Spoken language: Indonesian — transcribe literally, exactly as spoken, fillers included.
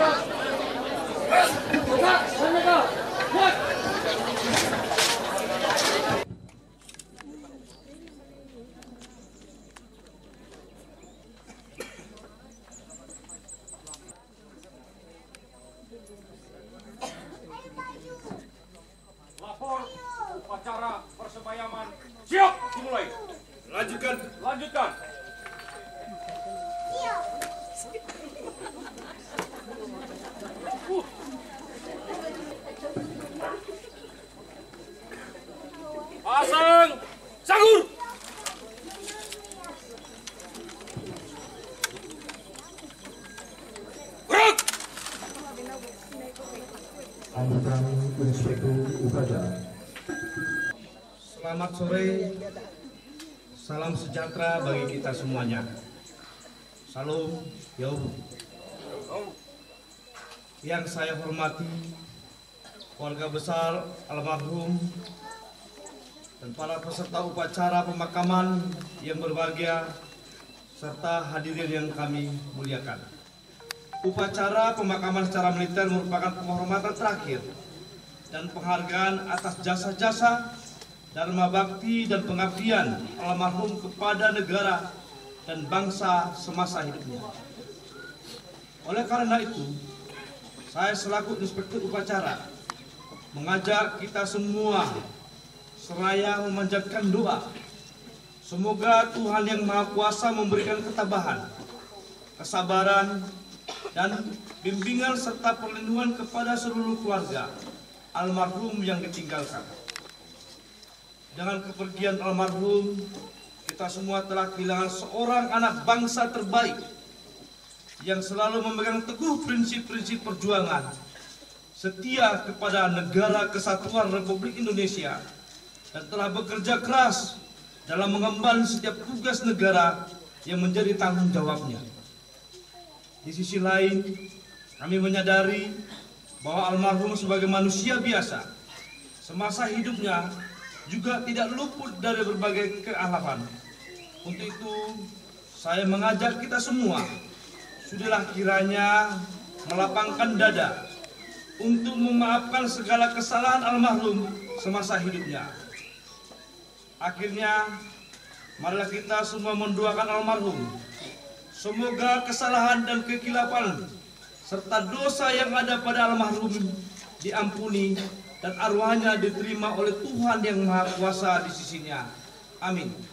Lapor upacara persembayaman siap dimulai. Lanjutkan. Lanjutkan. Uh. Pasang Sagur. Gerak. Anggota Inspektur Upacara. Selamat sore. Salam sejahtera bagi kita semuanya. Salam Yau. Yang saya hormati keluarga besar almarhum dan para peserta upacara pemakaman yang berbahagia serta hadirin yang kami muliakan. Upacara pemakaman secara militer merupakan penghormatan terakhir dan penghargaan atas jasa-jasa, dharma bakti dan pengabdian almarhum kepada negara dan bangsa semasa hidupnya. Oleh karena itu, saya selaku Inspektur Upacara mengajak kita semua seraya memanjatkan doa. Semoga Tuhan Yang Maha Kuasa memberikan ketabahan, kesabaran, dan bimbingan serta perlindungan kepada seluruh keluarga almarhum yang ditinggalkan. Dengan kepergian almarhum, kita semua telah kehilangan seorang anak bangsa terbaik yang selalu memegang teguh prinsip-prinsip perjuangan, setia kepada Negara Kesatuan Republik Indonesia, dan telah bekerja keras dalam mengemban setiap tugas negara yang menjadi tanggung jawabnya. Di sisi lain, kami menyadari bahwa almarhum sebagai manusia biasa, semasa hidupnya juga tidak luput dari berbagai kealapan. Untuk itu, saya mengajak kita semua, sudahlah kiranya melapangkan dada untuk memaafkan segala kesalahan almarhum semasa hidupnya. Akhirnya, marilah kita semua mendoakan almarhum. Semoga kesalahan dan kekilapan serta dosa yang ada pada almarhum diampuni dan arwahnya diterima oleh Tuhan Yang Maha Kuasa di sisinya. Amin.